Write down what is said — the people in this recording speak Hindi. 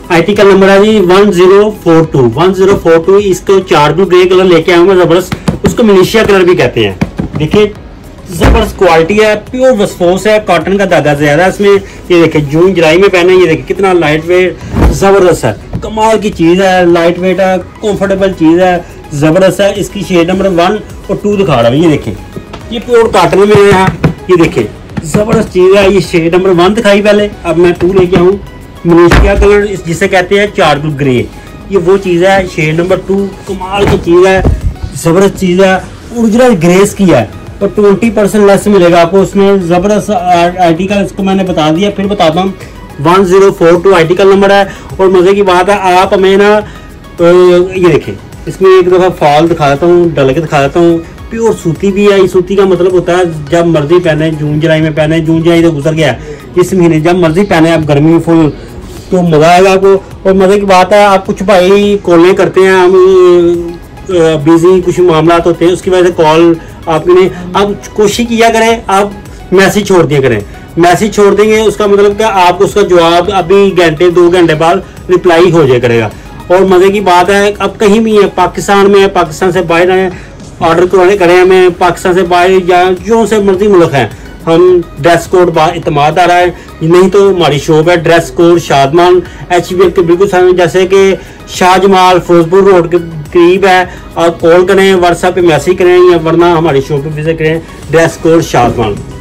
आर्टिकल नंबर है जी 1042 इसको चारकोल ग्रे कलर लेके आऊंगा जबरदस्त, उसको मलेशिया कलर भी कहते हैं। देखिए जबरदस्त क्वालिटी है, प्योर वस्फोस है, कॉटन का धागा ज्यादा है इसमें। ये देखिए जून जुलाई में पहने, ये देखिए कितना लाइट वेट जबरदस्त है, कमाल की चीज है, लाइट वेट है, कंफर्टेबल चीज है, जबरदस्त है। इसकी शेड नंबर 1 और 2 दिखा रहा हूँ। ये देखिए ये प्योर कॉटन में है, ये देखिए जबरदस्त चीज है। ये शेड नंबर 1 दिखाई पहले, अब मैं 2 लेके आऊँ। मलेशिया कलर जिसे कहते हैं चारकोल ग्रे, ये वो चीज है। शेड नंबर 2 कमाल की चीज है, जबरदस्त चीज है, ओरिजिनल ग्रेस की है और 20% लेस मिलेगा आपको उसमें। जबरदस्त आर्टिकल, इसको मैंने बता दिया, फिर बताता हूँ। 1042 आर्टिकल नंबर है। और मजे की बात है, आप हमें ना ये देखिए इसमें एक दफा फॉल दिखा देता हूँ, डल के दिखा देता हूँ। प्योर सूती भी है। सूती का मतलब होता है जब मर्जी पहने, जून जुलाई में पहने, जून जुलाई तो गुजर गया, इस महीने जब मर्जी पहने आप, गर्मी में फुल तो मजा आएगा आपको। और मजे की बात है, आप कुछ भाई कॉलें करते हैं, हम बिजी कुछ मामला होते हैं, उसकी वजह से कॉल आपने, आप कोशिश किया करें, आप मैसेज छोड़ दिया करें। मैसेज छोड़ देंगे उसका मतलब क्या, आपको उसका जवाब अभी घंटे 2 घंटे बाद रिप्लाई हो जाया करेगा। और मजे की बात है, अब कहीं भी है, पाकिस्तान में है, पाकिस्तान से बाहर है, ऑर्डर करवाने करें हमें, पाकिस्तान से बाहर या जो से मर्जी मुल्क है, हम ड्रेस कोड इतमाद आ रहा है। नहीं तो हमारी शॉप है ड्रेस कोड शादमान HBL के बिल्कुल सामने, जैसे कि शाहजमाल फिरोजपुर रोड के करीब है। और कॉल करें, व्हाट्सएप पे मैसेज करें, या वरना हमारी शॉप पे विजिट करें, ड्रेस कोड शादमान।